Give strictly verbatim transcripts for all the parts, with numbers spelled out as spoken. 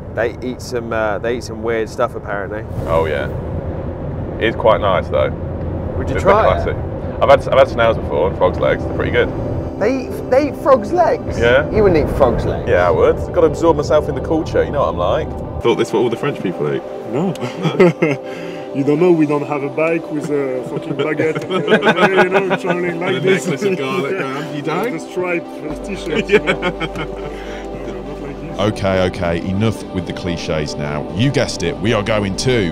They eat some. Uh, they eat some weird stuff apparently. Oh yeah, it's quite nice though. Would you it's try classic. It? I've had I've had snails before and frogs' legs. They're pretty good. They eat, they eat frogs' legs? Yeah. You wouldn't eat frogs' legs? Yeah, I would. I've got to absorb myself in the culture, you know what I'm like. Thought this is what all the French people eat. No. no. You don't know, we don't have a bike with a fucking baguette, uh, you know, traveling like and a this. necklace of garlic, man. You don't? The stripe uh, t-shirt, yeah. you know. No, not like this. Okay, okay, enough with the cliches now. You guessed it, we are going to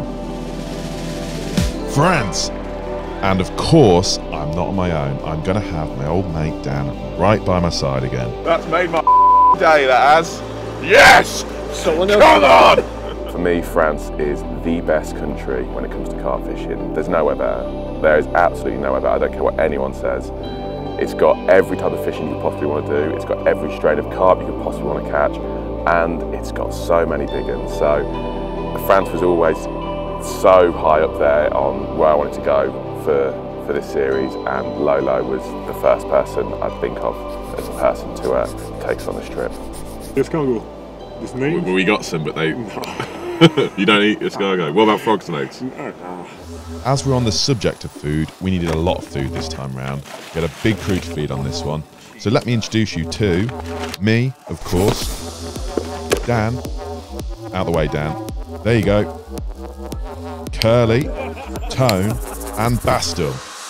France. And of course, I'm not on my own. I'm going to have my old mate Dan right by my side again. That's made my day, that has. Yes! Someone Come else. on! For me, France is the best country when it comes to carp fishing. There's nowhere better. There is absolutely nowhere better. I don't care what anyone says. It's got every type of fishing you could possibly want to do. It's got every strain of carp you could possibly want to catch. And it's got so many big ones. So France was always so high up there on where I wanted to go for, for this series, and Lolo was the first person I'd think of as a person to uh, take us on this trip. Escargot. This name? Well, we got some, but they... You don't eat escargot. What about frogs' legs? As we're on the subject of food, we needed a lot of food this time round. We had a big crew to feed on this one. So let me introduce you to me, of course, Dan, out the way Dan, there you go, Curly, Tone and Bastum,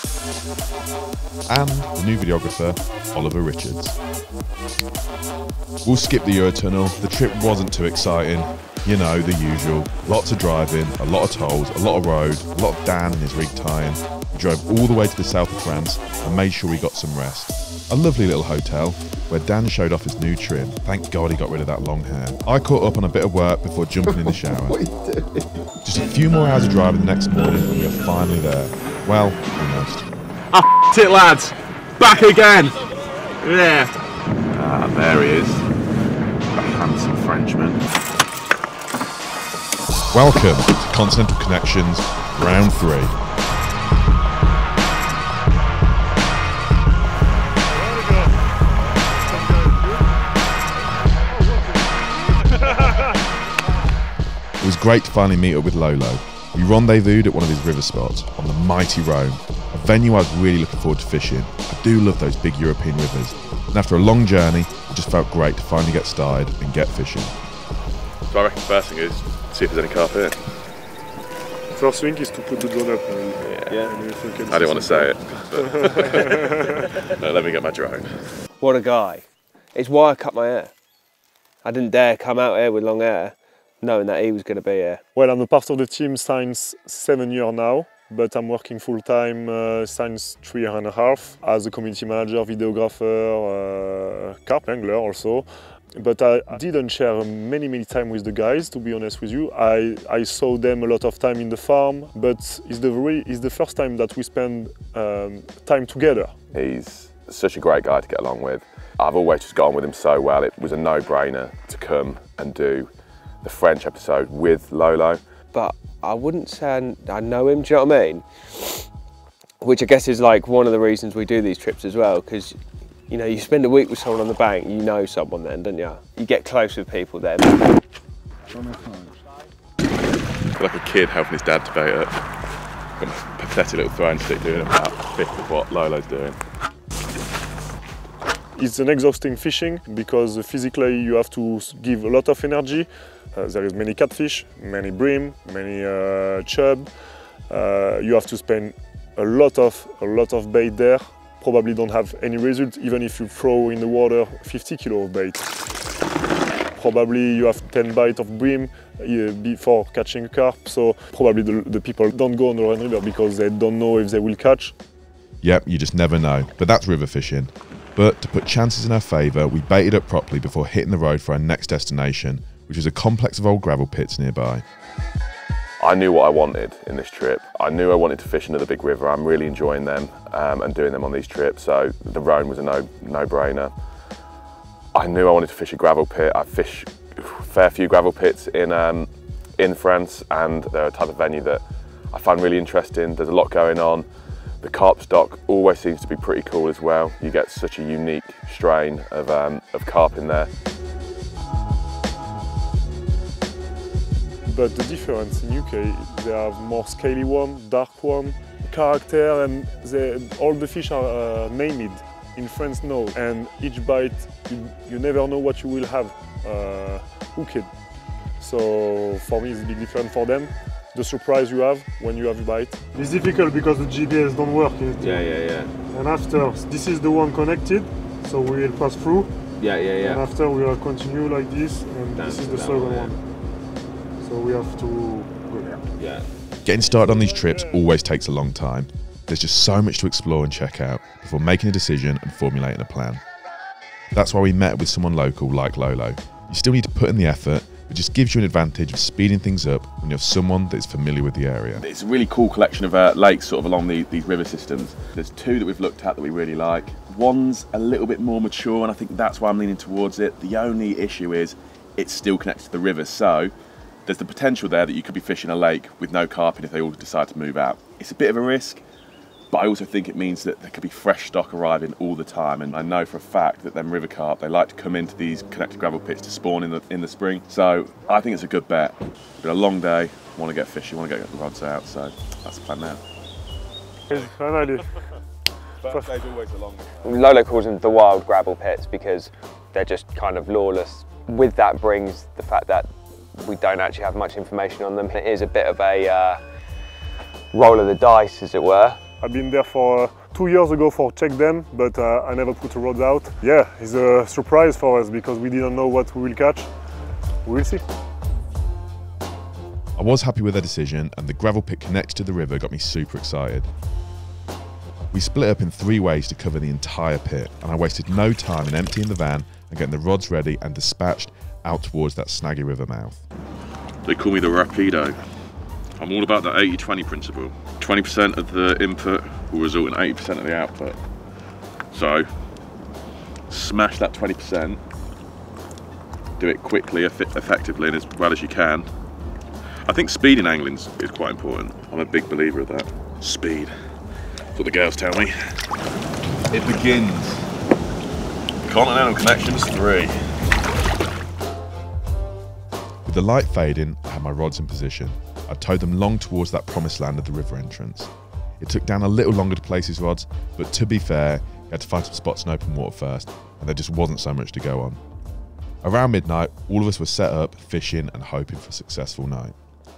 and the new videographer, Oliver Richards. We'll skip the Eurotunnel. The trip wasn't too exciting. You know, the usual. Lots of driving, a lot of tolls, a lot of road, a lot of Dan and his rig tying. We drove all the way to the south of France and made sure we got some rest. A lovely little hotel where Dan showed off his new trim. Thank God he got rid of that long hair. I caught up on a bit of work before jumping in the shower. What are you doing? Just a few more hours of driving the next morning and we are finally there. Well, almost. Ah, f*** it, lads! Back again! Yeah! Ah, there he is. A handsome Frenchman. Welcome to Continental Connections, round three. It was great to finally meet up with Lolo. We rendezvoused at one of his river spots on the mighty Rhone, a venue I was really looking forward to fishing. I do love those big European rivers, and after a long journey, it just felt great to finally get started and get fishing. So I reckon the first thing is see if there's any carp here. First thing is to put the drone up. Yeah. yeah. And you can I didn't want to say it. No, let me get my drone. What a guy. It's why I cut my hair. I didn't dare come out here with long hair, knowing that he was going to be here. Well, I'm a part of the team since seven years now, but I'm working full-time uh, since three and a half as a community manager, videographer, uh, carp angler also. But I didn't share many, many time with the guys, to be honest with you. I, I saw them a lot of time in the farm, but it's the, re it's the first time that we spend um, time together. He's such a great guy to get along with. I've always just got on with him so well. It was a no-brainer to come and do the French episode with Lolo. But I wouldn't say I know him, do you know what I mean? Which I guess is like one of the reasons we do these trips as well, because you know, you spend a week with someone on the bank, you know someone then, don't you? You get close with people then. I feel like a kid helping his dad to bait up. Got my pathetic little throwing stick doing about a fifth of what Lolo's doing. It's an exhausting fishing because physically you have to give a lot of energy. Uh, there is many catfish, many bream, many uh, chub. Uh, you have to spend a lot of a lot of bait there. Probably don't have any result even if you throw in the water fifty kilo of bait. Probably you have ten bites of bream uh, before catching a carp. So probably the, the people don't go on the Rhone River because they don't know if they will catch. Yep, you just never know. But that's river fishing. But to put chances in our favour, we baited up properly before hitting the road for our next destination, which was a complex of old gravel pits nearby. I knew what I wanted in this trip. I knew I wanted to fish another big river. I'm really enjoying them um, and doing them on these trips, so the Rhone was a no, no-brainer. I knew I wanted to fish a gravel pit. I fish a fair few gravel pits in, um, in France, and they're a type of venue that I find really interesting. There's a lot going on. The carp stock always seems to be pretty cool as well. You get such a unique strain of, um, of carp in there. but the difference in U K, they have more scaly one, dark one, character, and they, all the fish are uh, named. In France, no. And each bite, you, you never know what you will have uh, hooked. So for me, it's a big difference for them. The surprise you have when you have a bite. It's difficult because the G P S don't work. Yeah, yeah, yeah. And after, this is the one connected, so we will pass through. Yeah, yeah, yeah. And after we will continue like this, and Down, this is the down, second yeah. one. So we have to go there. Yeah. Getting started on these trips always takes a long time. There's just so much to explore and check out before making a decision and formulating a plan. That's why we met with someone local like Lolo. You still need to put in the effort, but just gives you an advantage of speeding things up when you have someone that is familiar with the area. It's a really cool collection of uh, lakes sort of along the, these river systems. There's two that we've looked at that we really like. One's a little bit more mature, and I think that's why I'm leaning towards it. The only issue is it's still connected to the river, so there's the potential there that you could be fishing a lake with no carping if they all decide to move out. It's a bit of a risk, but I also think it means that there could be fresh stock arriving all the time, and I know for a fact that them river carp, they like to come into these connected gravel pits to spawn in the in the spring. So I think it's a good bet. It's been a long day, want to get fishing, want to get the rods out, so that's the plan now. Finally. First day's always a long one. Lolo calls them the wild gravel pits because they're just kind of lawless. With that brings the fact that we don't actually have much information on them. It is a bit of a uh, roll of the dice, as it were. I've been there for uh, two years ago for check them, but uh, I never put the rods out. Yeah, it's a surprise for us because we didn't know what we will catch. We will see. I was happy with their decision, and the gravel pit connected to the river got me super excited. We split up in three ways to cover the entire pit, and I wasted no time in emptying the van and getting the rods ready and dispatched out towards that snaggy river mouth. They call me the Rapido. I'm all about the eighty twenty principle. twenty percent of the input will result in eighty percent of the output. So, smash that twenty percent, do it quickly, effectively, and as well as you can. I think speed in angling is quite important. I'm a big believer of that. Speed. That's what the girls tell me. It begins. Continental Connections three. With the light fading, I had my rods in position. I towed them long towards that promised land of the river entrance. It took Dan a little longer to place his rods, but to be fair, he had to find some spots in open water first, and there just wasn't so much to go on. Around midnight, all of us were set up, fishing and hoping for a successful night.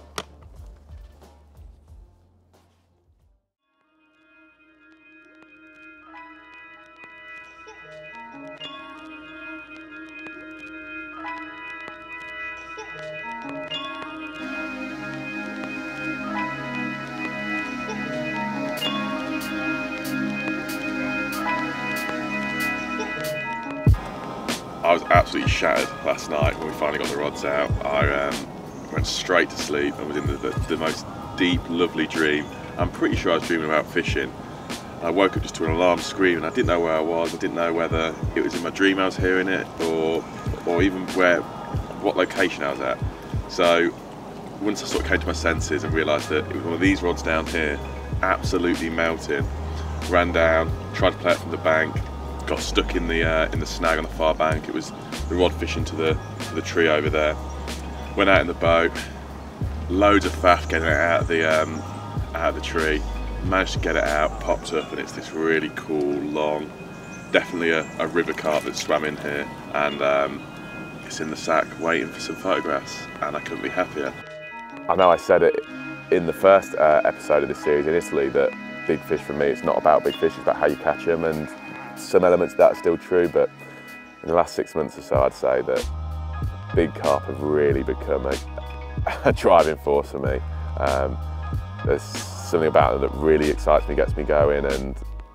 I was absolutely shattered last night when we finally got the rods out. I um, went straight to sleep and was in the, the, the most deep, lovely dream. I'm pretty sure I was dreaming about fishing. I woke up just to an alarm screaming. I didn't know where I was. I didn't know whether it was in my dream I was hearing it or, or even where, what location I was at. So once I sort of came to my senses and realised that it was one of these rods down here, absolutely melting, ran down, tried to play it from the bank, got stuck in the uh, in the snag on the far bank. It was the rod fishing to the to the tree over there. Went out in the boat, loads of faff getting it out of the um, out of the tree. Managed to get it out, popped up, and it's this really cool, long, definitely a, a river carp that swam in here, and um, it's in the sack waiting for some photographs, and I couldn't be happier. I know I said it in the first uh, episode of this series in Italy that big fish for me, it's not about big fish, it's about how you catch them, and some elements of that are still true, but in the last six months or so I'd say that big carp have really become a, a driving force for me. Um, there's something about them that really excites me, gets me going, and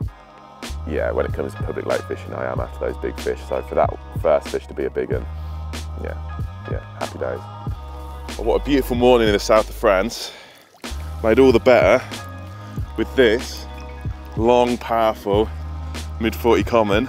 yeah, when it comes to public lake fishing, I am after those big fish. So for that first fish to be a big one, yeah, yeah, happy days. Well, what a beautiful morning in the south of France. Made all the better with this long, powerful mid forty common.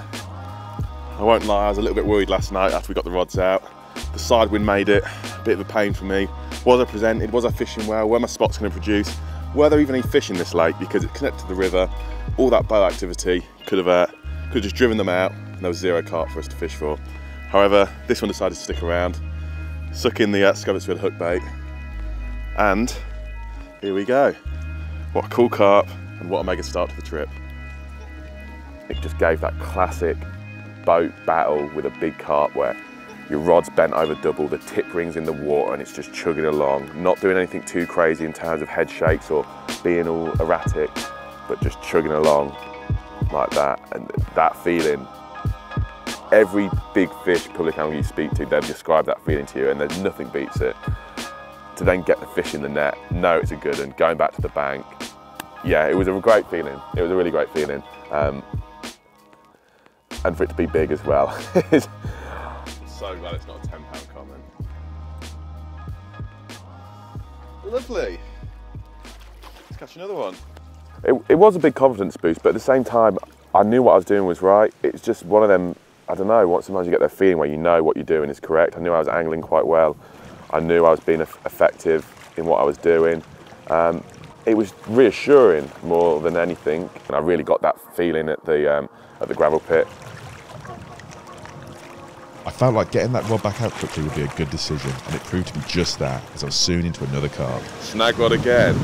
I won't lie, I was a little bit worried last night after we got the rods out. The side wind made it a bit of a pain for me. Was I presented? Was I fishing well? Were my spots going to produce? Were there even any fish in this lake? Because it's connected to the river. All that bow activity could have, uh, could have just driven them out, and there was zero carp for us to fish for. However, this one decided to stick around, suck in the uh, Scoversfield hook bait, And here we go. What a cool carp and what a mega start to the trip. It just gave that classic boat battle with a big carp where your rod's bent over double, the tip ring's in the water and it's just chugging along, not doing anything too crazy in terms of head shakes or being all erratic, but just chugging along like that. And that feeling, every big fish public angler you speak to, they've described that feeling to you, and there's nothing beats it. To then get the fish in the net, know it's a good one, going back to the bank. Yeah, it was a great feeling. It was a really great feeling. Um, and for it to be big as well. So glad it's not a ten pound common. Lovely. Let's catch another one. It, it was a big confidence boost, but at the same time, I knew what I was doing was right. It's just one of them, I don't know, sometimes you get that feeling where you know what you're doing is correct. I knew I was angling quite well. I knew I was being effective in what I was doing. Um, it was reassuring more than anything, and I really got that feeling at the, um, at the gravel pit. I felt like getting that rod back out quickly would be a good decision, and it proved to be just that, as I was soon into another carp. Snag rod again.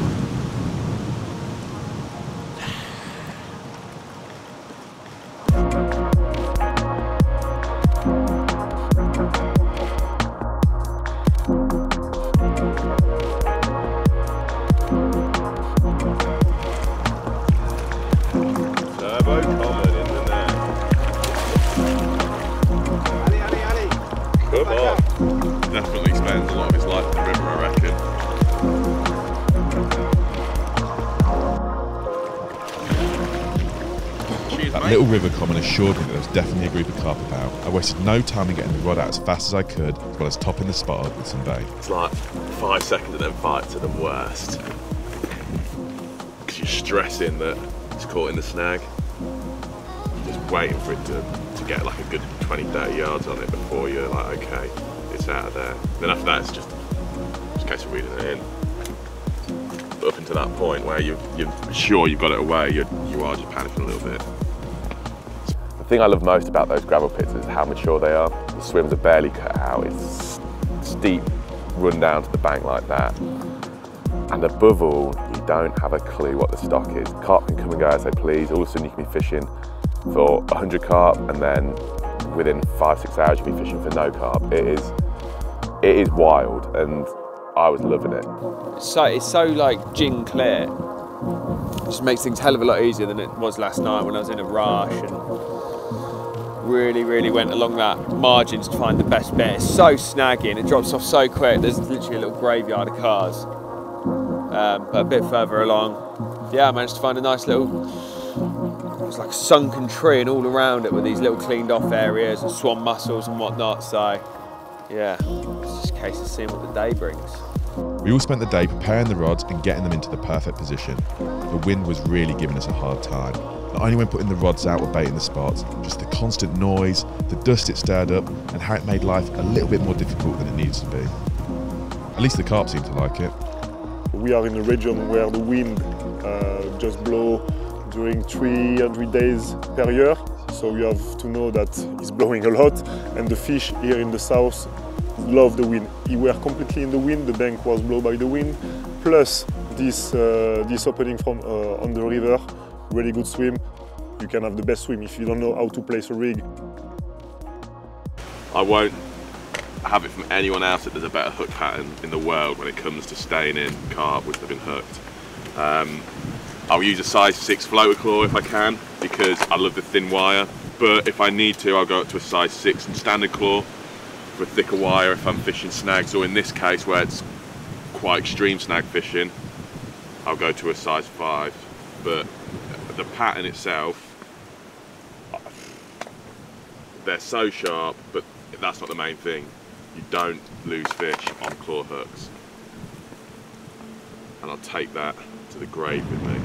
Turbo common in the net. Come on. Definitely spends a lot of his life in the river, I reckon. Cheers, That mate. little river common assured me that there was definitely a group of carp about. I wasted no time in getting the rod out as fast as I could, as well as topping the spot up with some bait. It's like five seconds of them fights are the worst. Because you're stressing that it's caught in the snag. Just waiting for it to, to get like a good twenty, thirty yards on it before you're like, okay, it's out of there. Then after that, it's just, just a case of reeling it in. But up until that point where you, you're sure you've got it away, you're, you are just panicking a little bit. The thing I love most about those gravel pits is how mature they are. The swims are barely cut out. It's steep run down to the bank like that. And above all, you don't have a clue what the stock is. Carp can come and go as they please. All of a sudden you can be fishing for one hundred carp, and then within five, six hours you'll be fishing for no carp. It is, it is wild, and I was loving it. So it's so like gin clear. It just makes things a hell of a lot easier than it was last night when I was in a rush and really, really went along that margins to find the best bit. It's so snaggy and it drops off so quick. There's literally a little graveyard of cars. Um, but a bit further along, yeah, I managed to find a nice little, it was like a sunken tree, and all around it were these little cleaned off areas and swan mussels and whatnot. So yeah, it's just a case of seeing what the day brings. We all spent the day preparing the rods and getting them into the perfect position. The wind was really giving us a hard time. Not only when putting the rods out or baiting the spots, just the constant noise, the dust it stirred up, and how it made life a little bit more difficult than it needed to be. At least the carp seemed to like it. We are in a region where the wind uh, just blows during three hundred days per year. So you have to know that it's blowing a lot, and the fish here in the south love the wind. We were completely in the wind, the bank was blown by the wind, plus this, uh, this opening from uh, on the river, really good swim. You can have the best swim if you don't know how to place a rig. I won't have it from anyone else that there's a better hook pattern in the world when it comes to staying in carp which they've been hooked. Um, I'll use a size six floater claw if I can, because I love the thin wire, but if I need to I'll go up to a size six and standard claw for a thicker wire if I'm fishing snags, or in this case where it's quite extreme snag fishing, I'll go to a size five. But the pattern itself, they're so sharp, but that's not the main thing. You don't lose fish on claw hooks. And I'll take that to the grave with me.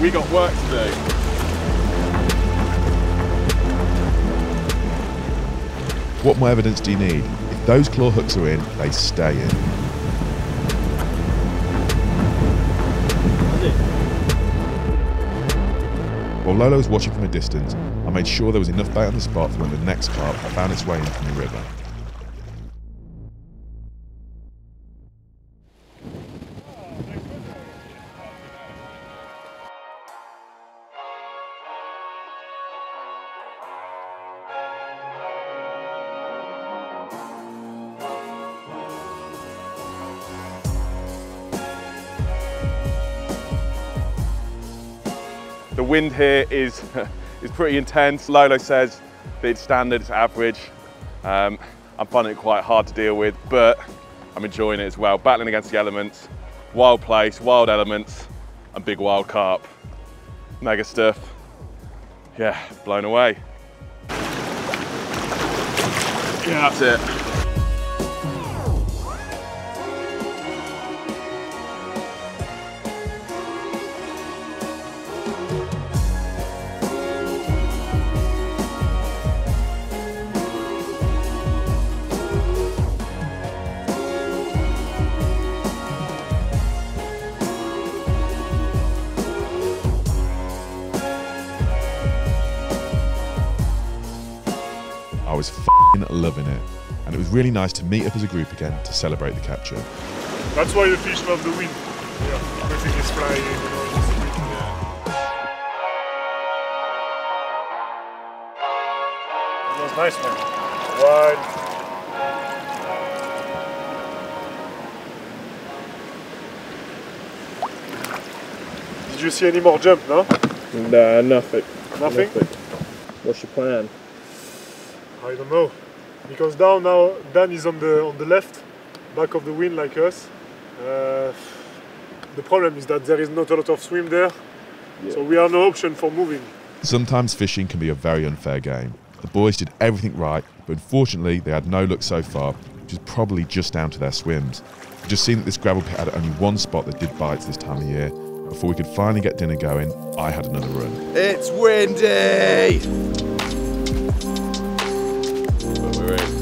We got work to do. What more evidence do you need? If those claw hooks are in, they stay in. While Lolo was watching from a distance, I made sure there was enough bait on the spot for when the next carp found its way in from the river. The wind here is, is pretty intense. Lolo says that it's standard, it's average. Um, I'm finding it quite hard to deal with, but I'm enjoying it as well. Battling against the elements, wild place, wild elements, and big wild carp. Mega stuff. Yeah, blown away. Yeah, that's it. I was f***ing loving it, and it was really nice to meet up as a group again to celebrate the capture. That's why the fish love the wind. Yeah, everything is flying. You know, it's It was nice, man. Wide. Did you see any more jump, no? Nah, nothing. Nothing? Nothing. What's your plan? I don't know, because down now Dan is on the on the left, back of the wind like us. Uh, the problem is that there is not a lot of swim there, yeah. So we have no option for moving. Sometimes fishing can be a very unfair game. The boys did everything right, but unfortunately they had no luck so far, which is probably just down to their swims. We've just seen that this gravel pit had only one spot that did bites this time of year. Before we could finally get dinner going, I had another run. It's windy! But we're in.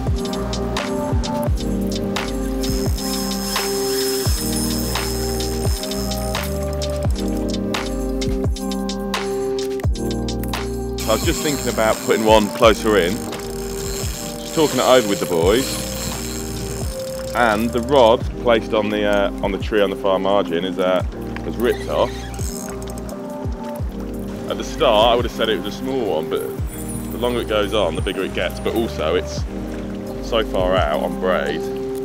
I was just thinking about putting one closer in, just talking it over with the boys, and the rod placed on the uh, on the tree on the far margin is uh, has ripped off. At the start, I would have said it was a small one, but the longer it goes on, the bigger it gets. But also, it's so far out on braid.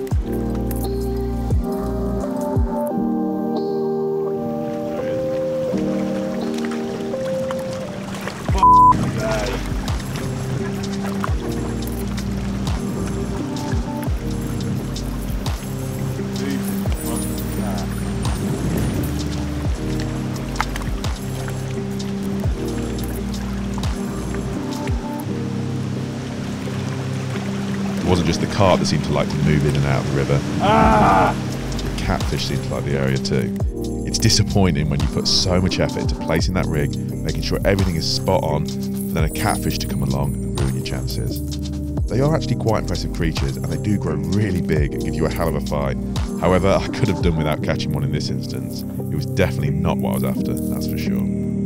It wasn't just the carp that seemed to like to move in and out of the river. Ah! The catfish seemed to like the area too. It's disappointing when you put so much effort into placing that rig, making sure everything is spot on, and then a catfish to come along and ruin your chances. They are actually quite impressive creatures, and they do grow really big and give you a hell of a fight. However, I could have done without catching one in this instance. It was definitely not what I was after, that's for sure.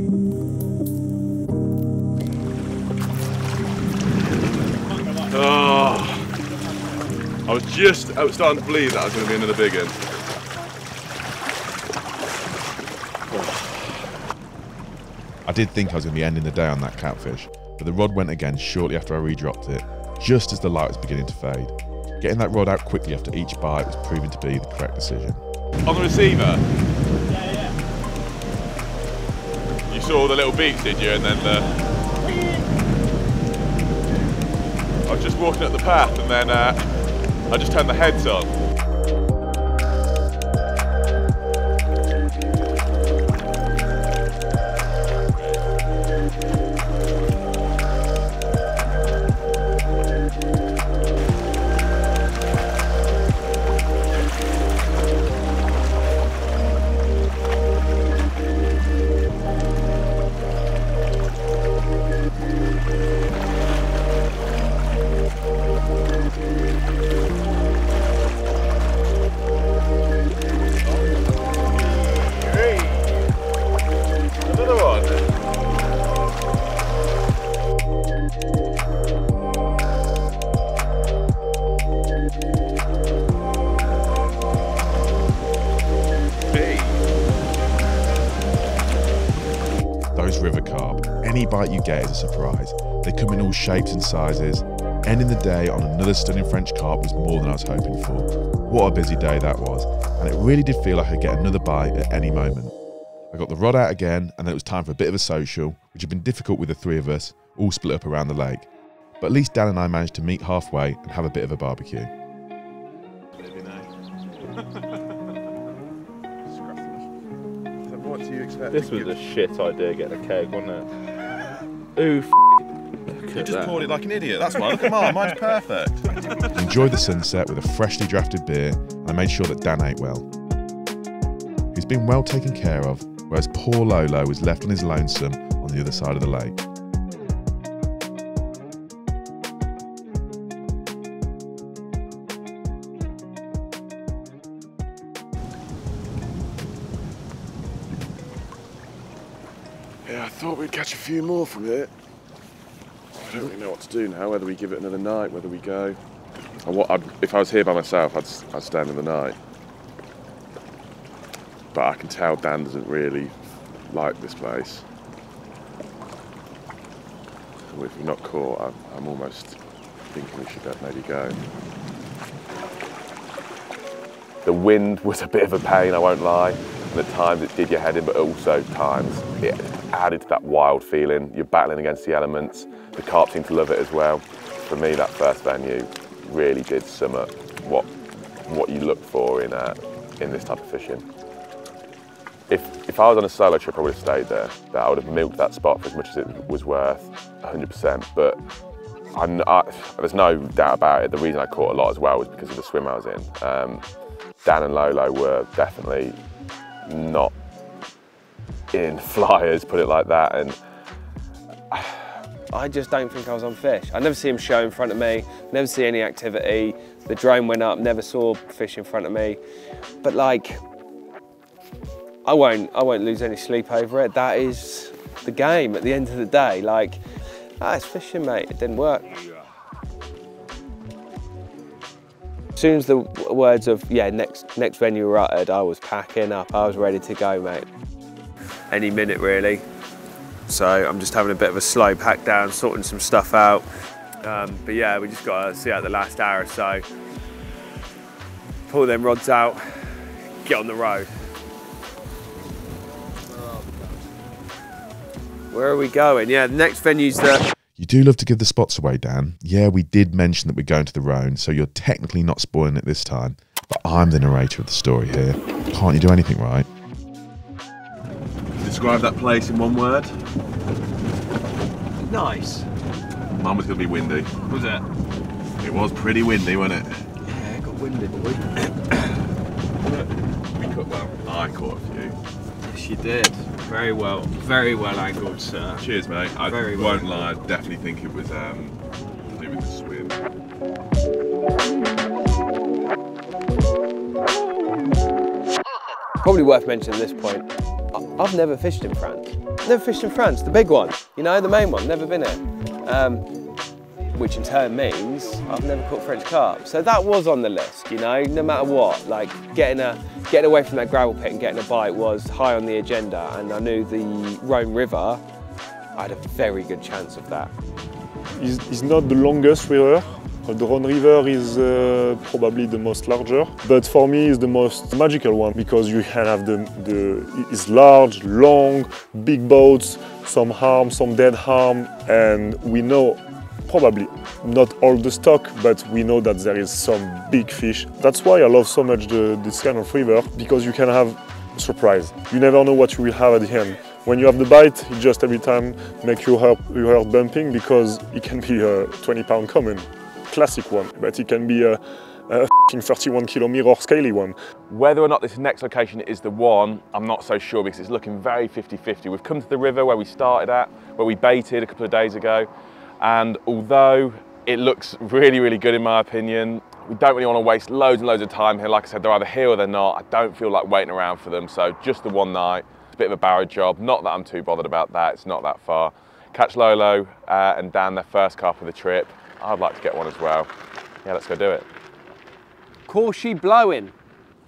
Oh, I was just I was starting to believe that I was going to be another big one. I did think I was going to be ending the day on that catfish, but the rod went again shortly after I redropped it, just as the light was beginning to fade. Getting that rod out quickly after each bite was proving to be the correct decision. On the receiver? Yeah, yeah. You saw all the little beaks, did you? And then the... I was just walking up the path and then uh, I just turned the heads on. bite you get is a surprise. They come in all shapes and sizes. Ending the day on another stunning French carp was more than I was hoping for. What a busy day that was, and it really did feel like I could get another bite at any moment. I got the rod out again, and then it was time for a bit of a social, which had been difficult with the three of us, all split up around the lake. But at least Dan and I managed to meet halfway and have a bit of a barbecue. What do you expect? This was a shit idea getting a keg, wasn't it? Ooh, f You just that. poured it like an idiot. That's mine. Look at mine. Mine's perfect. Enjoyed the sunset with a freshly drafted beer, and I made sure that Dan ate well. He's been well taken care of, whereas poor Lolo was left on his lonesome on the other side of the lake. Yeah, I thought we'd catch a few more from it. I don't really know what to do now, whether we give it another night, whether we go. I, what, I'd, if I was here by myself, I'd, I'd stay another night. But I can tell Dan doesn't really like this place. So if we're not caught, I'm, I'm almost thinking we should maybe go. The wind was a bit of a pain, I won't lie. And at times it did your head in, but also times it added to that wild feeling. You're battling against the elements. The carp seem to love it as well. For me, that first venue really did sum up what what you look for in uh, in this type of fishing. If if I was on a solo trip, I would have stayed there. I would have milked that spot for as much as it was worth, one hundred percent. But I, I, there's no doubt about it. The reason I caught a lot as well was because of the swim I was in. Um, Dan and Lolo were definitely not in flyers, put it like that, and I just don't think I was on fish. I never see him show in front of me, never see any activity. The drone went up, never saw fish in front of me. But like, I won't, I won't lose any sleep over it. That is the game at the end of the day. Like, ah, it's fishing, mate, it didn't work. As soon as the words of, yeah, next, next venue were uttered, I was packing up, I was ready to go, mate. Any minute, really. So I'm just having a bit of a slow pack down, sorting some stuff out. Um, but yeah, we just got to see out the last hour or so. Pull them rods out, get on the road. Where are we going? Yeah, the next venue's the... You do love to give the spots away, Dan. Yeah, we did mention that we're going to the Rhone, so you're technically not spoiling it this time. But I'm the narrator of the story here. Can't you do anything right? describe that place in one word. Nice. Mine was going to be windy. Was it? It was pretty windy, wasn't it? Yeah, it got windy, boy. We caught well. I caught a few. Yes, you did. Very well. Very well angled, sir. Cheers, mate. I Very won't well. lie, I definitely think it was um, to do with the swim. Probably worth mentioning at this point, I- I've never fished in France. Never fished in France, the big one, you know, the main one, never been here. Um, which in turn means I've never caught French carp. So that was on the list, you know, no matter what. Like getting a getting away from that gravel pit and getting a bite was high on the agenda, and I knew the Rhone River, I had a very good chance of that. It's, it's not the longest river. The Rhone River is uh, probably the most larger, but for me it's the most magical one because you can have the, the it's large, long, big boats, some harm, some dead harm, and we know probably not all the stock, but we know that there is some big fish. That's why I love so much the, this kind of river, because you can have surprise. You never know what you will have at the end. When you have the bite, it just every time make your heart, your heart bumping, because it can be a twenty pound common. Classic one, but it can be a, a thirty-one kilo mirror scaly one. Whether or not this next location is the one, I'm not so sure, because it's looking very fifty fifty. We've come to the river where we started at, where we baited a couple of days ago, and although it looks really, really good in my opinion, we don't really want to waste loads and loads of time here. Like I said, they're either here or they're not. I don't feel like waiting around for them, so just the one night. It's a bit of a barrow job, not that I'm too bothered about that, it's not that far. Catch Lolo uh, and Dan their first carp of the trip. I'd like to get one as well. Yeah, let's go do it. Course she blowing.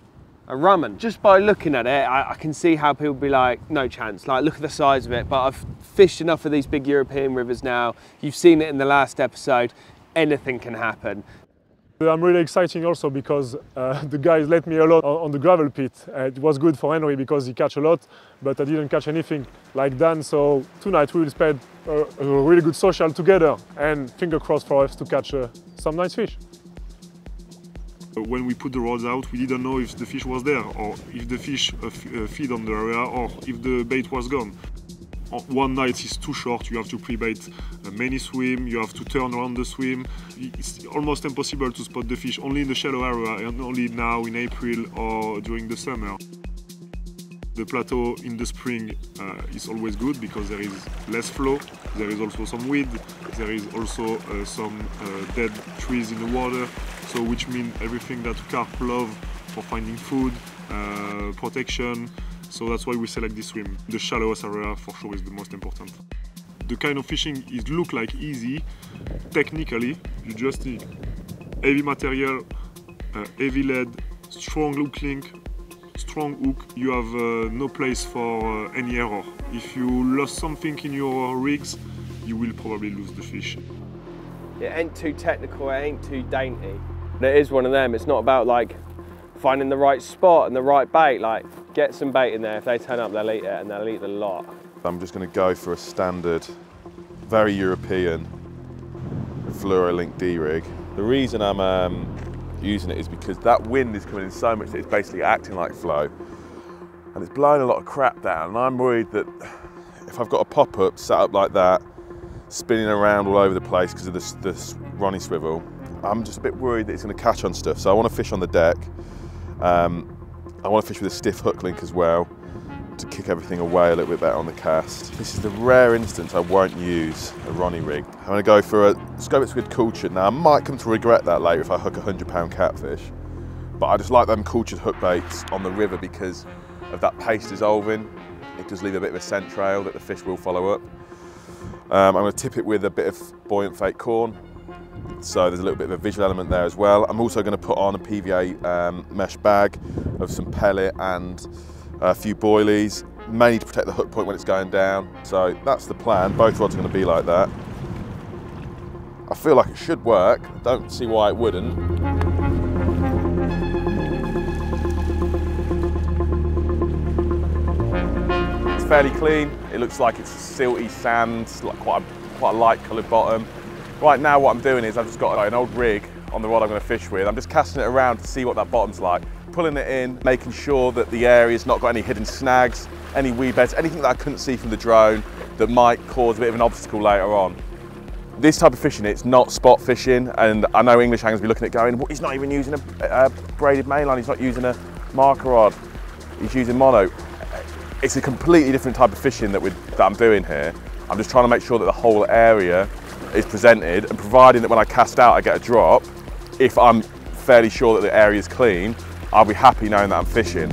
a rumman. Just by looking at it, I, I can see how people be like, no chance, like look at the size of it. But I've fished enough of these big European rivers now. You've seen it in the last episode, anything can happen. I'm really excited also because uh, the guys let me a lot on, on the gravel pit. Uh, it was good for Henry because he catch a lot, but I didn't catch anything like Dan. So tonight we will spend a, a really good social together and finger crossed for us to catch uh, some nice fish. When we put the rods out, we didn't know if the fish was there or if the fish uh, uh, feed on the area or if the bait was gone. One night is too short, you have to pre-bait uh, many swim, you have to turn around the swim. It's almost impossible to spot the fish only in the shallow area and only now in April or during the summer. The plateau in the spring uh, is always good because there is less flow, there is also some wind, there is also uh, some uh, dead trees in the water, so which means everything that carp love for finding food, uh, protection. So that's why we select this swim. The shallowest area for sure is the most important. The kind of fishing is look like easy. Technically, you just need heavy material, uh, heavy lead, strong hook link, strong hook. You have uh, no place for uh, any error. If you lost something in your rigs, you will probably lose the fish. It ain't too technical, it ain't too dainty. But it is one of them, it's not about like finding the right spot and the right bait. Like, get some bait in there. If they turn up, they'll eat it, and they'll eat the lot. I'm just going to go for a standard, very European fluoro-link D-rig. The reason I'm um, using it is because that wind is coming in so much that it's basically acting like flow, and it's blowing a lot of crap down, and I'm worried that if I've got a pop-up set up like that, spinning around all over the place because of this, this Rhone swivel, I'm just a bit worried that it's going to catch on stuff. So I want to fish on the deck. Um, I want to fish with a stiff hook link as well to kick everything away a little bit better on the cast. This is the rare instance I won't use a Rhone rig. I'm going to go for a Scovitz with cultured. Now I might come to regret that later if I hook a hundred pound catfish, but I just like them cultured hook baits on the river because of that paste dissolving. It does leave a bit of a scent trail that the fish will follow up. Um, I'm going to tip it with a bit of buoyant fake corn. So there's a little bit of a visual element there as well. I'm also going to put on a P V A um, mesh bag of some pellet and a few boilies, mainly to protect the hook point when it's going down. So that's the plan. Both rods are going to be like that. I feel like it should work. I don't see why it wouldn't. It's fairly clean. It looks like it's silty sand, like quite a, quite a light coloured bottom. Right now what I'm doing is I've just got like, an old rig on the rod I'm going to fish with. I'm just casting it around to see what that bottom's like. Pulling it in, making sure that the area's not got any hidden snags, any weed beds, anything that I couldn't see from the drone that might cause a bit of an obstacle later on. This type of fishing, it's not spot fishing, and I know English hangers will be looking at it going, well, he's not even using a, a braided mainline, he's not using a marker rod, he's using mono. It's a completely different type of fishing that, that I'm doing here. I'm just trying to make sure that the whole area is presented, and providing that when I cast out I get a drop, if I'm fairly sure that the area is clean, I'll be happy knowing that I'm fishing.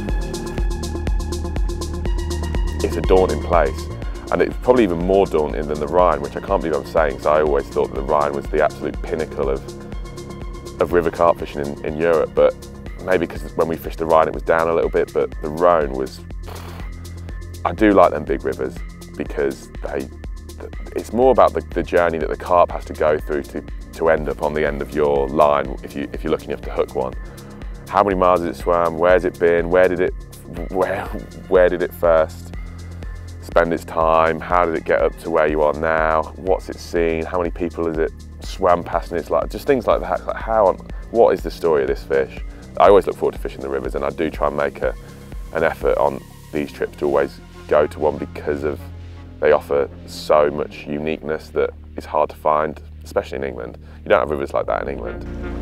It's a daunting place, and it's probably even more daunting than the Rhine, which I can't believe I'm saying, because I always thought that the Rhine was the absolute pinnacle of, of river carp fishing in, in Europe, but maybe because when we fished the Rhine it was down a little bit, but the Rhone was... I do like them big rivers because they it's more about the, the journey that the carp has to go through to, to end up on the end of your line if, you, if you're lucky enough to hook one. How many miles has it swam? Where's it been? Where did it, where, where did it first spend its time? How did it get up to where you are now? What's it seen? How many people has it swam past? And it's like, just things like that. Like how, what is the story of this fish? I always look forward to fishing the rivers, and I do try and make a, an effort on these trips to always go to one because of they offer so much uniqueness that is hard to find, especially in England. You don't have rivers like that in England.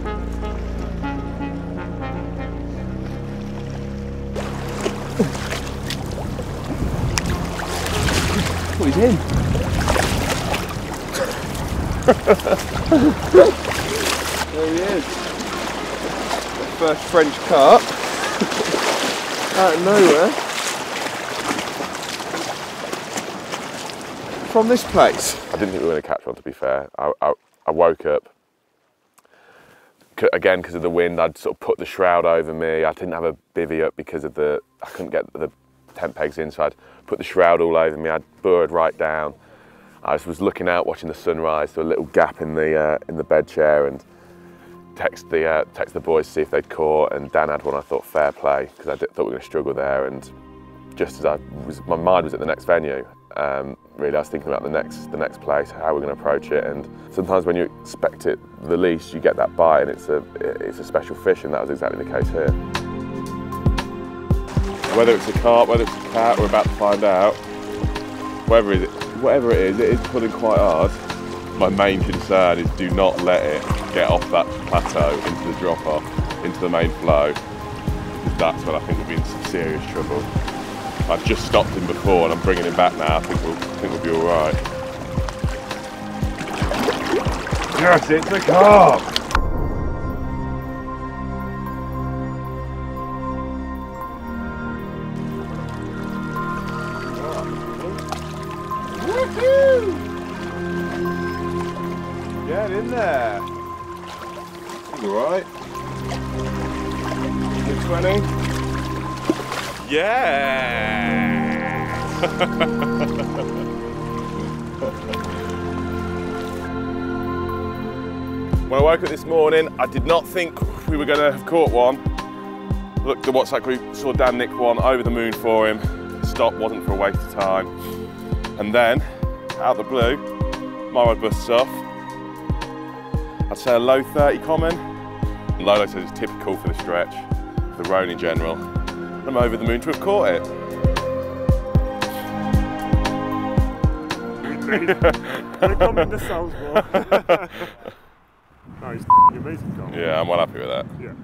Oh, he's in. There he is. The first French carp. Out of nowhere. From this place. I didn't think we were going to catch one, to be fair. I, I, I woke up again, because of the wind, I'd sort of put the shroud over me. I didn't have a bivvy up because of the, I couldn't get the tent pegs in, so I'd put the shroud all over me. I'd burrowed right down. I was looking out, watching the sunrise through a little gap in the uh, in the bed chair, and text the uh, text the boys to see if they'd caught. And Dan had one. I thought fair play, because I did, thought we were going to struggle there. And just as I was, my mind was at the next venue. Um, really, I was thinking about the next the next place, how we're going to approach it. And sometimes when you expect it the least, you get that bite, and it's a it's a special fish, and that was exactly the case here. Whether it's a carp, whether it's a cat, we're about to find out. Whatever it is, whatever it is, it is pulling quite hard. My main concern is do not let it get off that plateau into the drop off, into the main flow, because that's when I think we'll be in some serious trouble. I've just stopped him before and I'm bringing him back now. I think we'll, I think we'll be all right. Yes, it's a carp! Get in there. All right. twenty. Yeah. When I woke up this morning, I did not think we were going to have caught one. Looked at the WhatsApp group, saw Dan nick one, over the moon for him. Stop wasn't for a waste of time. And then, out of the blue, my rod busts off. I'd say a low thirty common. And Lolo says it's typical for the stretch, for the Rhone in general. I'm over the moon to have caught it. They come in the south, bro. No, it's amazing carp. Yeah, I'm well happy with that. Yeah.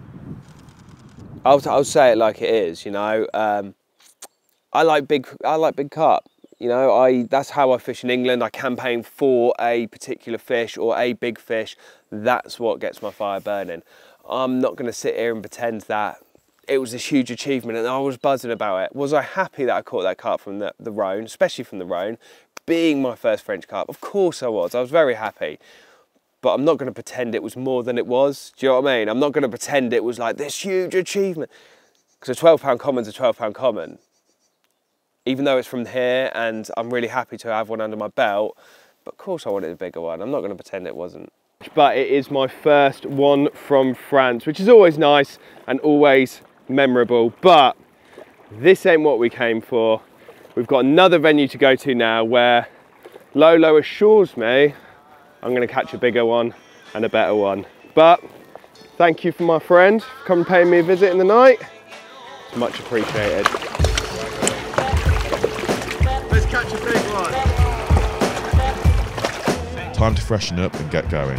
I'll, I'll say it like it is, you know. Um, I like big, I like big carp. You know, I that's how I fish in England. I campaign for a particular fish or a big fish. That's what gets my fire burning. I'm not going to sit here and pretend that it was this huge achievement and I was buzzing about it. Was I happy that I caught that carp from the, the Rhone, especially from the Rhone, being my first French carp? Of course I was. I was very happy. But I'm not going to pretend it was more than it was. Do you know what I mean? I'm not going to pretend it was like this huge achievement. Because a twelve pound common's a twelve pound common. Even though it's from here and I'm really happy to have one under my belt, but of course I wanted a bigger one. I'm not going to pretend it wasn't. But it is my first one from France, which is always nice and always memorable, but this ain't what we came for. We've got another venue to go to now where Lolo assures me I'm going to catch a bigger one and a better one. But thank you for my friend for coming and paying me a visit in the night. It's much appreciated. Let's catch a big one. Time to freshen up and get going.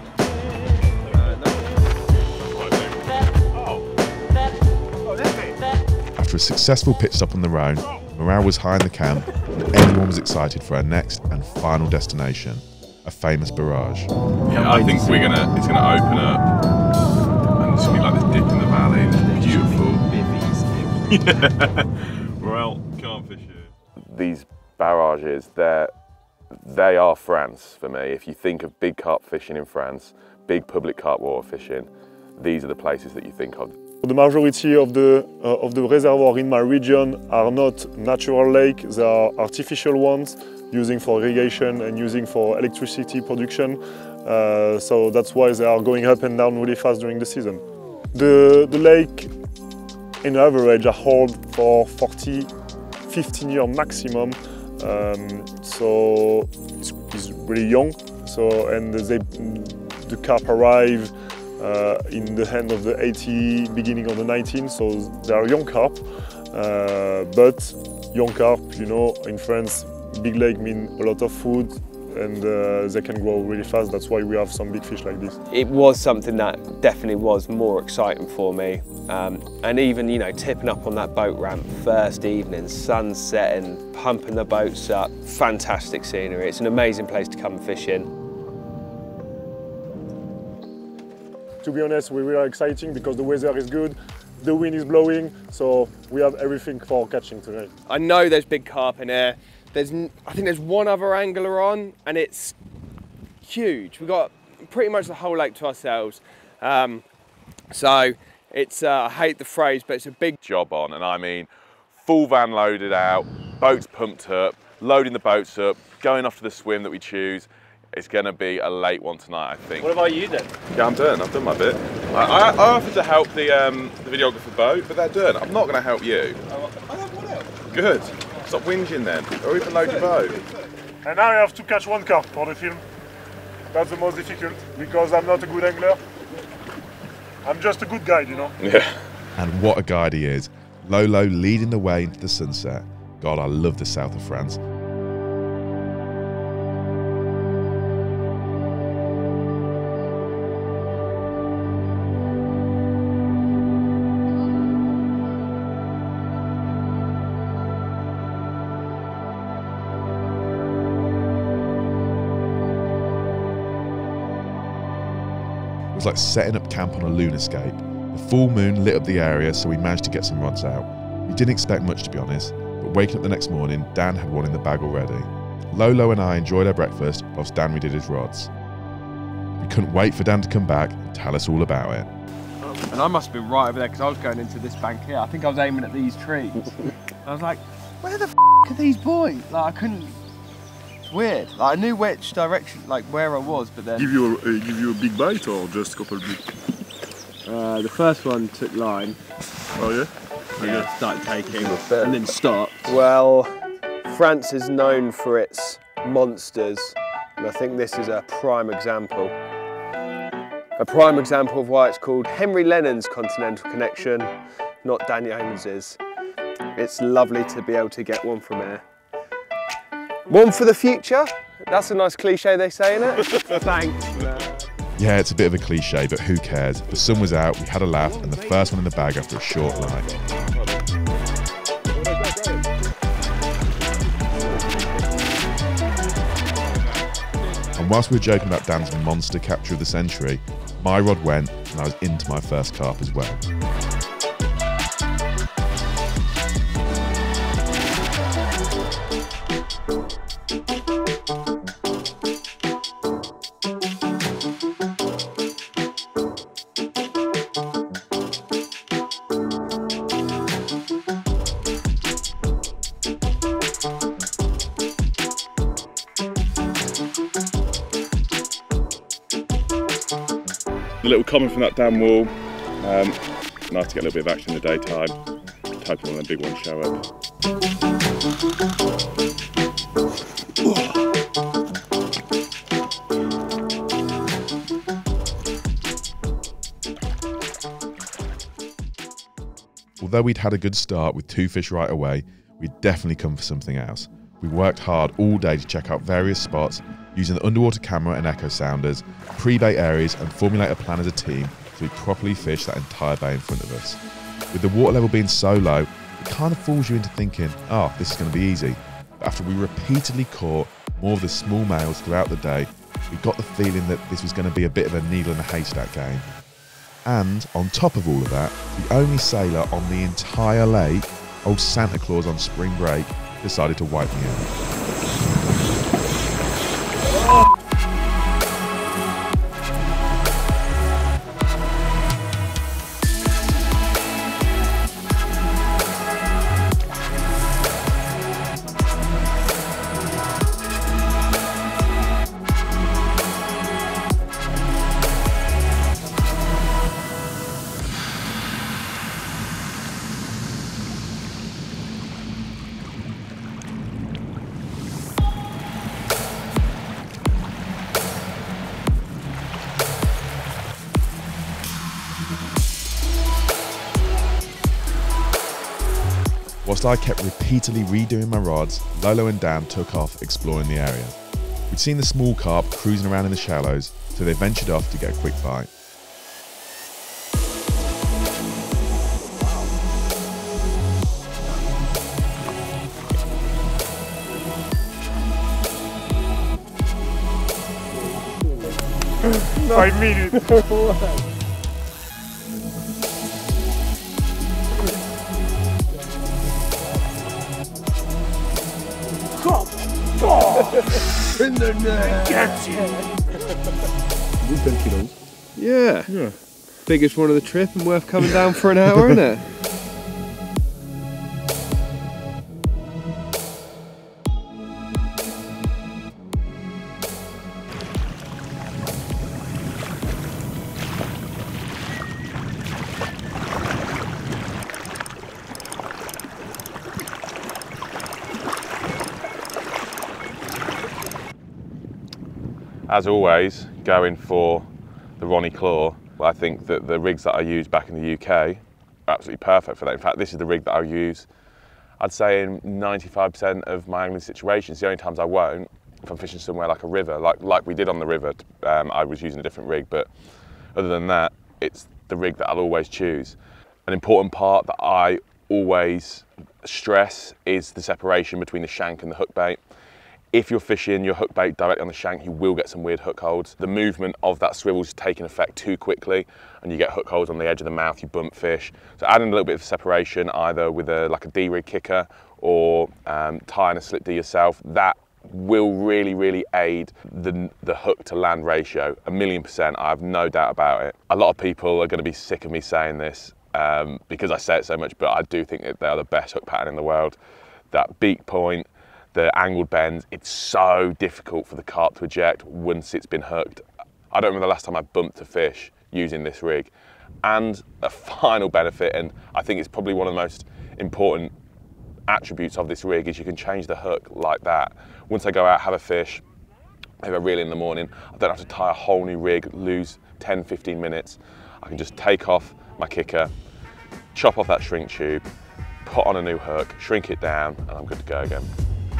After a successful pit stop on the Rhone, morale was high in the camp and everyone was excited for our next and final destination, a famous barrage. Yeah, I think we're gonna, it's gonna open up and it's gonna be like this dip in the valley and it's beautiful. Yeah. Well, can't fish here. These barrages, they're, they are France for me. If you think of big carp fishing in France, big public carp water fishing, these are the places that you think of. The majority of the, uh, of the reservoirs in my region are not natural lakes, they are artificial ones, using for irrigation and using for electricity production. Uh, so that's why they are going up and down really fast during the season. The, the lake, in average, are hold for forty, fifteen years maximum. Um, so it's, it's really young. So, and they, the carp arrive Uh, in the end of the eighty, beginning of the nineteen, so they are young carp. Uh, but young carp, you know, in France, big lake mean a lot of food and uh, they can grow really fast. That's why we have some big fish like this. It was something that definitely was more exciting for me. Um, and even, you know, tipping up on that boat ramp first evening, sun setting, pumping the boats up, fantastic scenery. It's an amazing place to come fish in. To be honest, we're really exciting because the weather is good, the wind is blowing, so we have everything for catching tonight. I know there's big carp in here. There's, I think there's one other angler on, and it's huge. We've got pretty much the whole lake to ourselves. Um, so it's, uh, I hate the phrase, but it's a big job on, and I mean full van loaded out, boats pumped up, loading the boats up, going off to the swim that we choose. It's going to be a late one tonight, I think. What about you then? Yeah, I'm done. I've done my bit. I, I, I offered to help the, um, the videographer boat, but they're done. I'm not going to help you. I don't want help. Good. Stop whinging then, or even load your boat. And now I have to catch one carp for the film. That's the most difficult, because I'm not a good angler. I'm just a good guide, you know? Yeah. And what a guide he is. Lolo leading the way into the sunset. God, I love the south of France. It was like setting up camp on a lunarscape. The full moon lit up the area, so we managed to get some rods out. We didn't expect much, to be honest, but waking up the next morning, Dan had one in the bag already. Lolo and I enjoyed our breakfast whilst Dan redid his rods. We couldn't wait for Dan to come back and tell us all about it. And I must have been right over there because I was going into this bank here. I think I was aiming at these trees. I was like, where the f are these boys? Like, I couldn't. It's weird. Like, I knew which direction, like where I was, but then. Give you a, uh, give you a big bite or just a couple big? Uh, the first one took line. Oh yeah? Yeah, okay. Started taking and then stopped. Well, France is known for its monsters, and I think this is a prime example. A prime example of why it's called Henry Lennon's Continental Connection, not Dan Yeomans's. It's lovely to be able to get one from here. One for the future? That's a nice cliche they say, innit? Thanks. Yeah, it's a bit of a cliche, but who cares? The sun was out, we had a laugh, and the first one in the bag after a short night. And whilst we were joking about Dan's monster capture of the century, my rod went and I was into my first carp as well. A little comment from that damn wall. Um, nice to get a little bit of action in the daytime. Hoping one of the big ones show up. Although we'd had a good start with two fish right away, we'd definitely come for something else. We worked hard all day to check out various spots, using the underwater camera and echo sounders, pre-bait areas and formulate a plan as a team so we properly fish that entire bay in front of us. With the water level being so low, it kind of fools you into thinking, oh, this is going to be easy. But after we repeatedly caught more of the small males throughout the day, we got the feeling that this was going to be a bit of a needle in a haystack game. And on top of all of that, the only sailor on the entire lake, old Santa Claus on spring break, decided to wipe me out. Whilst I kept repeatedly redoing my rods, Lolo and Dan took off exploring the area. We'd seen the small carp cruising around in the shallows, so they ventured off to get a quick bite. Five minutes. In the net! Gets you! Yeah. Yeah. Biggest one of the trip and worth coming down for an hour, isn't it? As always, going for the Rhone claw. I think that the rigs that I use back in the U K are absolutely perfect for that. In fact, this is the rig that I use, I'd say, in ninety-five percent of my angling situations. The only times I won't, if I'm fishing somewhere like a river, like, like we did on the river, um, I was using a different rig, but other than that, it's the rig that I'll always choose. An important part that I always stress is the separation between the shank and the hook bait. If you're fishing your hook bait directly on the shank, you will get some weird hook holds. The movement of that swivel is taking effect too quickly and you get hook holds on the edge of the mouth, you bump fish. So adding a little bit of separation, either with a like a D-rig kicker or um, tying a slip D yourself, that will really, really aid the, the hook to land ratio. A million percent, I have no doubt about it. A lot of people are gonna be sick of me saying this um, because I say it so much, but I do think that they are the best hook pattern in the world. That beak point, the angled bends, it's so difficult for the carp to eject once it's been hooked. I don't remember the last time I bumped a fish using this rig. And a final benefit, and I think it's probably one of the most important attributes of this rig, is you can change the hook like that. Once I go out, have a fish, maybe I reel in the morning, I don't have to tie a whole new rig, lose ten, fifteen minutes. I can just take off my kicker, chop off that shrink tube, put on a new hook, shrink it down, and I'm good to go again.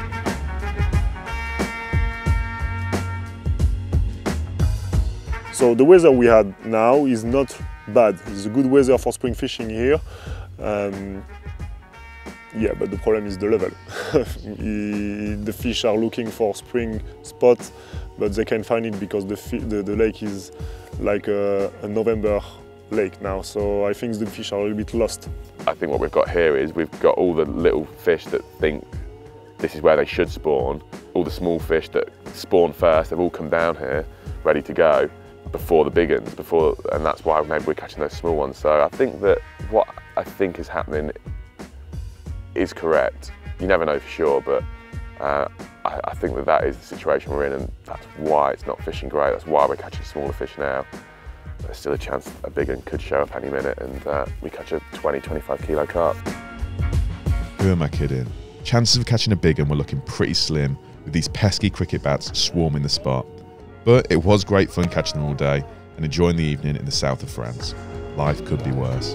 So the weather we had now is not bad. It's a good weather for spring fishing here. Um, yeah, but the problem is the level. The fish are looking for spring spots, but they can't find it because the, the, the lake is like a, a November lake now. So I think the fish are a little bit lost. I think what we've got here is we've got all the little fish that think this is where they should spawn. All the small fish that spawn first, they've all come down here ready to go before the big ones, before, and that's why maybe we're catching those small ones. So I think that what I think is happening is correct. You never know for sure, but uh, I, I think that that is the situation we're in, and that's why it's not fishing great. That's why we're catching smaller fish now. There's still a chance a big one could show up any minute and uh, we catch a twenty, twenty-five kilo carp. Who am I kidding? Chances of catching a big one were looking pretty slim with these pesky cricket bats swarming the spot. But it was great fun catching them all day and enjoying the evening in the south of France. Life could be worse.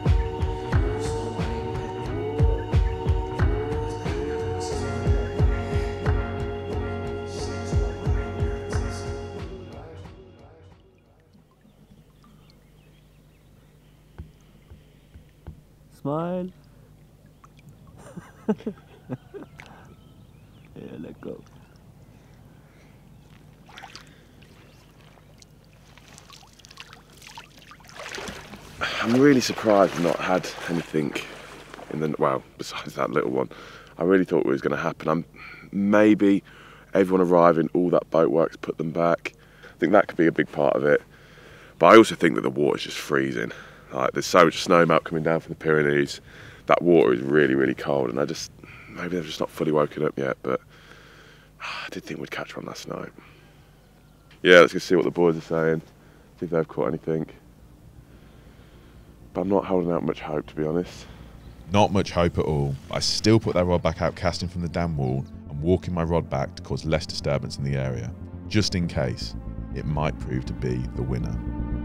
Smile. Yeah, let go. I'm really surprised I've not had anything in the, well, besides that little one. I really thought it was going to happen. I'm, maybe everyone arriving, all that boat work's put them back. I think that could be a big part of it. But I also think that the water's just freezing. Like, there's so much snow melt coming down from the Pyrenees. That water is really, really cold, and I just, maybe they've just not fully woken up yet, but I did think we'd catch one last night. Yeah, let's go see what the boys are saying, see if they've caught anything. But I'm not holding out much hope, to be honest. Not much hope at all. I still put that rod back out casting from the dam wall and walking my rod back to cause less disturbance in the area, just in case it might prove to be the winner.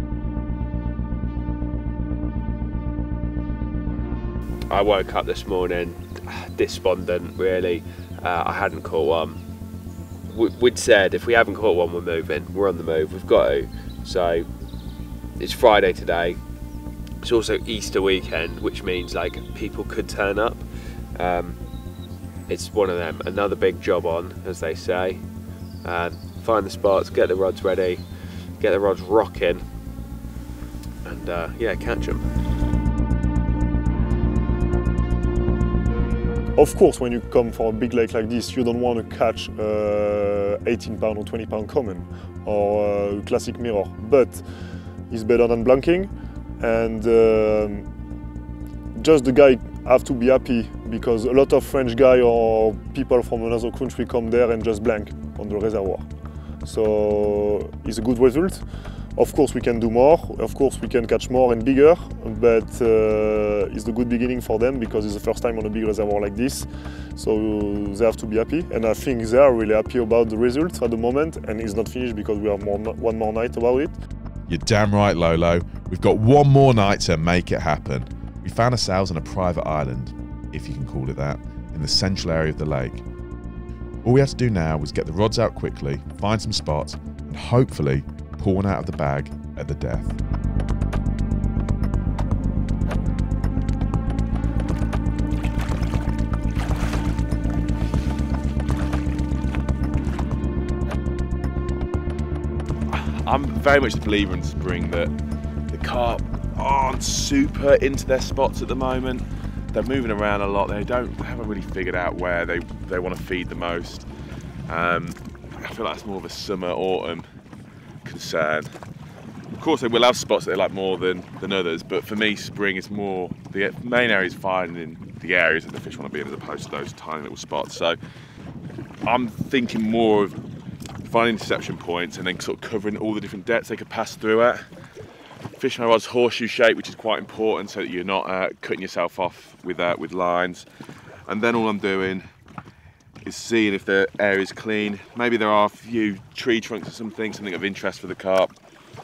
I woke up this morning despondent, really. Uh, I hadn't caught one. We'd said if we haven't caught one, we're moving. We're on the move, we've got to. So it's Friday today. It's also Easter weekend, which means like people could turn up. Um, it's one of them, another big job on, as they say. Uh, find the spots, get the rods ready, get the rods rocking, and uh, yeah, catch them. Of course, when you come for a big lake like this, you don't want to catch uh, eighteen pound or twenty pound common or uh, classic mirror, but it's better than blanking. and um, just the guy have to be happy, because a lot of French guy or people from another country come there and just blank on the reservoir. So it's a good result. Of course we can do more, of course we can catch more and bigger, but uh, it's a good beginning for them because it's the first time on a big reservoir like this. So they have to be happy, and I think they are really happy about the results at the moment, and it's not finished because we have more, one more night about it. You're damn right, Lolo. We've got one more night to make it happen. We found ourselves on a private island, if you can call it that, in the central area of the lake. All we have to do now is get the rods out quickly, find some spots, and hopefully pull one out of the bag at the death. I'm very much a believer in spring that the carp aren't super into their spots at the moment. They're moving around a lot. They don't they haven't really figured out where they, they want to feed the most. Um, I feel like it's more of a summer, autumn concern. Of course, they will have spots that they like more than, than others, but for me, spring is more, the main area is finding the areas that the fish want to be in as opposed to those tiny little spots. So I'm thinking more of finding interception points and then sort of covering all the different depths they could pass through at. Fishing my rod's horseshoe shape, which is quite important so that you're not uh, cutting yourself off with, uh, with lines. And then all I'm doing is seeing if the area's clean. Maybe there are a few tree trunks or something, something of interest for the carp.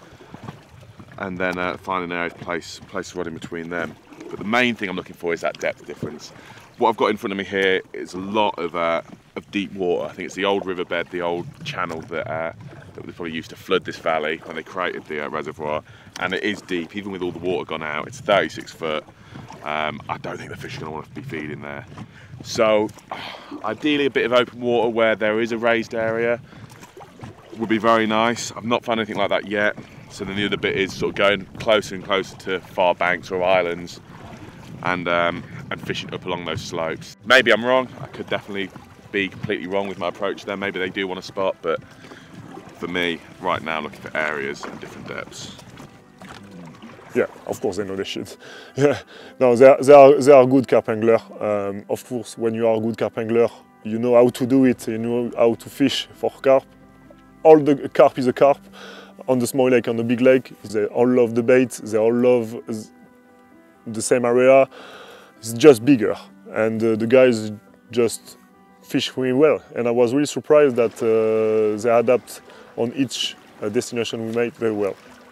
And then uh, finding an area to place, place the rod in between them. But the main thing I'm looking for is that depth difference. What I've got in front of me here is a lot of, uh, of deep water. I think it's the old riverbed, the old channel that, uh, that was probably used to flood this valley when they created the uh, reservoir. And it is deep, even with all the water gone out. It's thirty-six foot. Um, I don't think the fish are going to want to be feeding there. So ideally a bit of open water where there is a raised area would be very nice. I've not found anything like that yet. So then the other bit is sort of going closer and closer to far banks or islands and, um, and fishing up along those slopes. Maybe I'm wrong. I could definitely be completely wrong with my approach there. Maybe they do want a spot, but for me, right now, I'm looking for areas and different depths. Yeah, of course they know they should. Yeah, no, they are, they are, they are good carp angler. Um, of course, when you are a good carp angler, you know how to do it, you know how to fish for carp. All the carp is a carp. On the small lake, on the big lake, they all love the bait, they all love the same area. It's just bigger, and uh, the guys just fish really well. And I was really surprised that uh, they adapt on each uh, destination we made very well.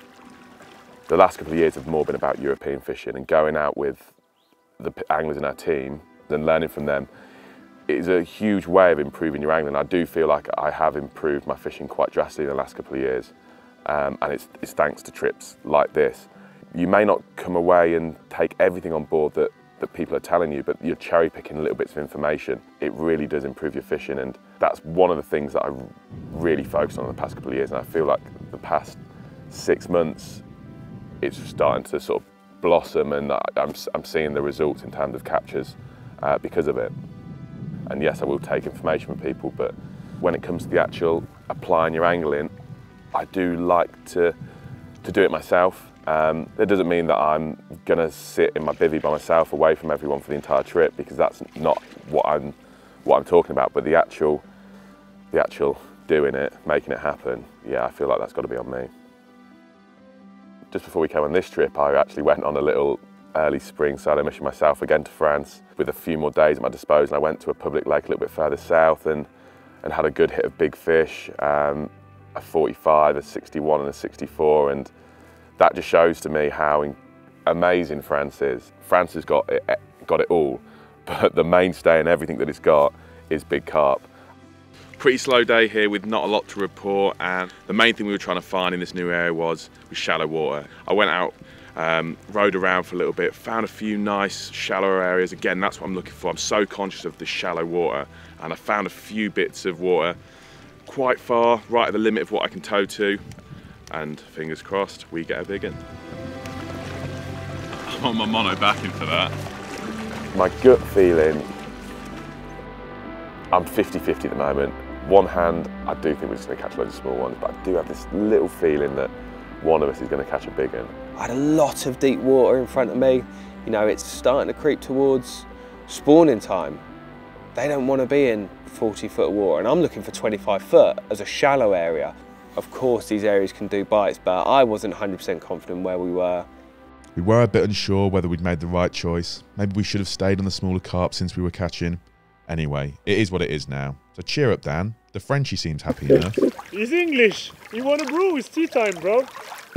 The last couple of years have more been about European fishing and going out with the anglers in our team and learning from them. It is a huge way of improving your angling. I do feel like I have improved my fishing quite drastically in the last couple of years. Um, and it's, it's thanks to trips like this. You may not come away and take everything on board that, that people are telling you, but you're cherry picking little bits of information. It really does improve your fishing, and that's one of the things that I really focused on in the past couple of years, and I feel like the past six months it's starting to sort of blossom, and I'm, I'm seeing the results in terms of captures uh, because of it. And yes, I will take information from people, but when it comes to the actual applying your angling, I do like to, to do it myself. Um, that doesn't mean that I'm gonna sit in my bivvy by myself away from everyone for the entire trip, because that's not what I'm, what I'm talking about, but the actual, the actual doing it, making it happen, yeah, I feel like that's gotta be on me. Just before we came on this trip, I actually went on a little early spring solo mission myself again to France with a few more days at my disposal. I went to a public lake a little bit further south and, and had a good hit of big fish. Um, a forty-five, a sixty-one and a sixty-four, and that just shows to me how amazing France is. France has got it, got it all, but the mainstay and everything that it's got is big carp. Pretty slow day here with not a lot to report, and the main thing we were trying to find in this new area was, was shallow water. I went out, um, rode around for a little bit, found a few nice shallower areas. Again, that's what I'm looking for. I'm so conscious of the shallow water, and I found a few bits of water quite far, right at the limit of what I can tow to, and fingers crossed we get a big one. I'm on my mono backing for that. My gut feeling, I'm fifty fifty at the moment. One hand, I do think we're just going to catch loads of small ones, but I do have this little feeling that one of us is going to catch a big one. I had a lot of deep water in front of me. You know, it's starting to creep towards spawning time. They don't want to be in forty foot of water, and I'm looking for twenty-five foot as a shallow area. Of course, these areas can do bites, but I wasn't one hundred percent confident where we were. We were a bit unsure whether we'd made the right choice. Maybe we should have stayed on the smaller carp since we were catching. Anyway, it is what it is now. So cheer up, Dan. The Frenchie seems happy enough. He's English. You want a brew? It's tea time, bro.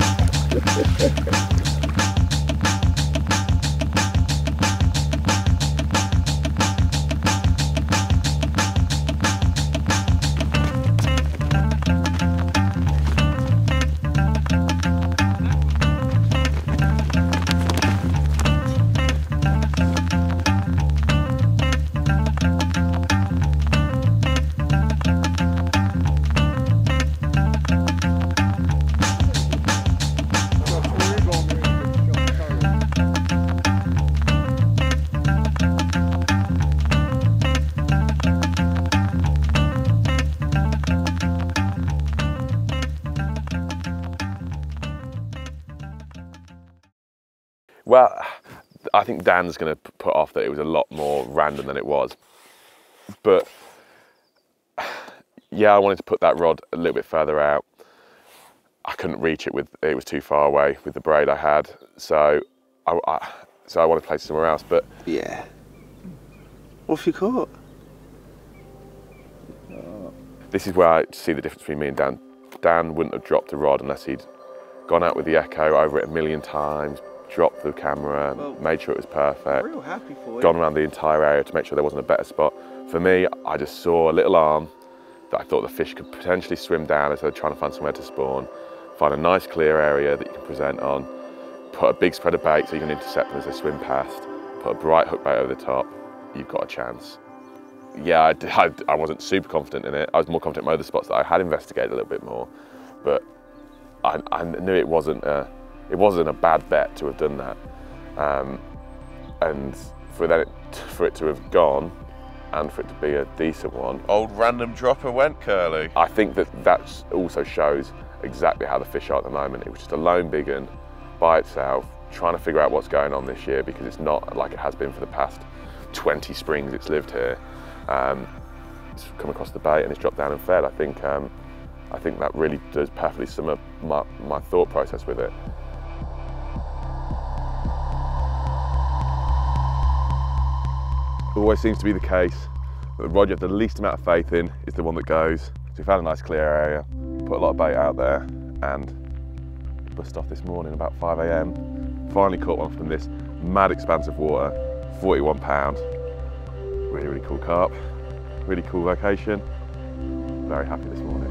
Well, I think Dan's going to put off that it was a lot more random than it was. But yeah, I wanted to put that rod a little bit further out. I couldn't reach it with, it was too far away with the braid I had. So I, I, so I wanted to place it somewhere else, but. Yeah. What have you caught? This is where I see the difference between me and Dan. Dan wouldn't have dropped a rod unless he'd gone out with the Echo over it a million times, dropped the camera, well, made sure it was perfect, real happy for you. Gone around the entire area to make sure there wasn't a better spot. For me, I just saw a little arm that I thought the fish could potentially swim down as they're trying to find somewhere to spawn, find a nice clear area that you can present on, put a big spread of bait so you can intercept them as they swim past, put a bright hook bait over the top, you've got a chance. Yeah, I, I, I wasn't super confident in it. I was more confident in my other spots that I had investigated a little bit more, but I, I knew it wasn't a, it wasn't a bad bet to have done that. Um, and for, that, for it to have gone, and for it to be a decent one. Old random dropper went curly. I think that that also shows exactly how the fish are at the moment. It was just a lone big one by itself, trying to figure out what's going on this year, because it's not like it has been for the past twenty springs it's lived here. Um, it's come across the bait and it's dropped down and fed. I think, um, I think that really does perfectly sum up my, my thought process with it. Always seems to be the case that the rod you have the least amount of faith in is the one that goes. So we found a nice clear area, put a lot of bait out there, and bust off this morning about five A M. Finally caught one from this mad expanse of water, forty-one pound. Really, really cool carp, really cool location. Very happy this morning.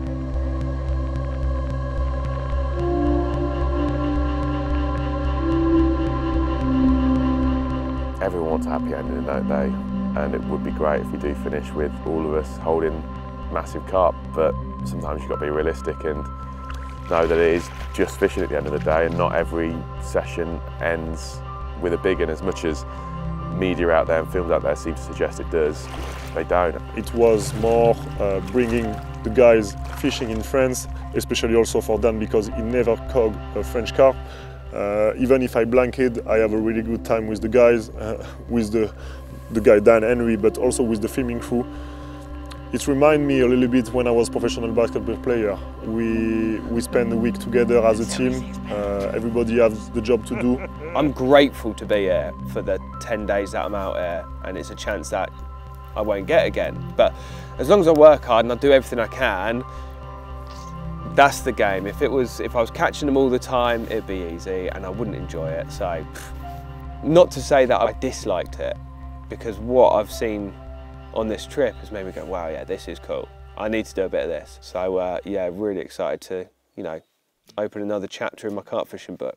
Everyone wants a happy ending, don't they? And it would be great if we do finish with all of us holding massive carp, but sometimes you've got to be realistic and know that it is just fishing at the end of the day, and not every session ends with a big one. As much as media out there and films out there seem to suggest it does, they don't. It was more uh, bringing the guys fishing in France, especially also for Dan, because he never caught a French carp. Uh, even if I blanked, I have a really good time with the guys, uh, with the, the guy Dan Henry, but also with the filming crew. It reminds me a little bit when I was a professional basketball player. We, we spend a week together as a team. Uh, everybody has the job to do. I'm grateful to be here for the ten days that I'm out here, and it's a chance that I won't get again. But as long as I work hard and I do everything I can, that's the game. If it was, if I was catching them all the time, it'd be easy and I wouldn't enjoy it. So, not to say that I disliked it, because what I've seen on this trip has made me go, wow, yeah, this is cool. I need to do a bit of this. So uh, yeah, really excited to, you know, open another chapter in my carp fishing book.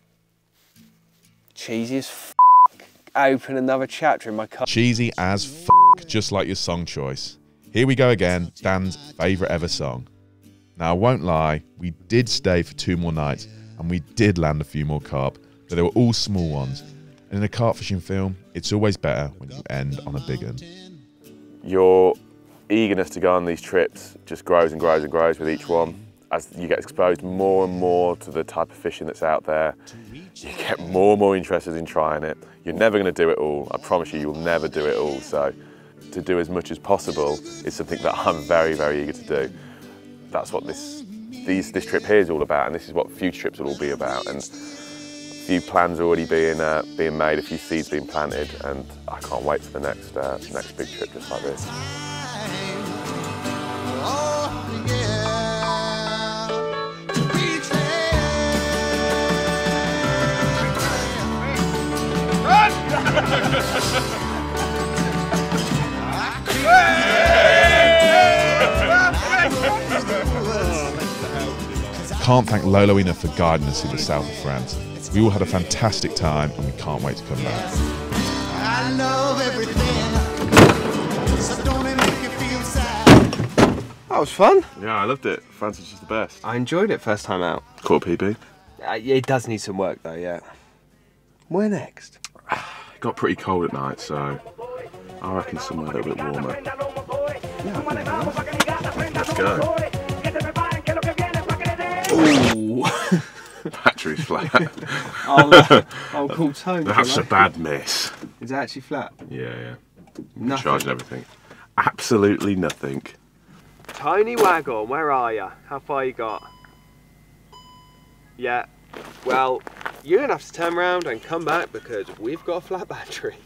Cheesy as f***, open another chapter in my carp. Cheesy as f***, just like your song choice. Here we go again, Dan's favourite ever song. Now, I won't lie, we did stay for two more nights and we did land a few more carp, but they were all small ones. And in a carp fishing film, it's always better when you end on a big one. Your eagerness to go on these trips just grows and grows and grows with each one. As you get exposed more and more to the type of fishing that's out there, you get more and more interested in trying it. You're never going to do it all. I promise you, you'll never do it all. So to do as much as possible is something that I'm very, very eager to do. That's what this, these, this trip here is all about, and this is what future trips will all be about. And a few plans are already being, uh, being made, a few seeds being planted, and I can't wait for the next, uh, next big trip just like this. Can't thank Lolo enough for guiding us through the south of France. We all had a fantastic time and we can't wait to come back. I love everything, so don't it make you feel sad. That was fun. Yeah, I loved it. France is just the best. I enjoyed it first time out. Caught P B. Uh, it does need some work though, yeah. Where next? It got pretty cold at night, so I reckon somewhere a little bit warmer. Let's go. Ooh. Battery's flat. I'll, uh, I'll call Tony. That's a bad miss. Is it actually flat? Yeah, yeah. Nothing. Charging everything. Absolutely nothing. Tony Wagon, where are you? How far you got? Yeah. Well, you're gonna have to turn around and come back because we've got a flat battery.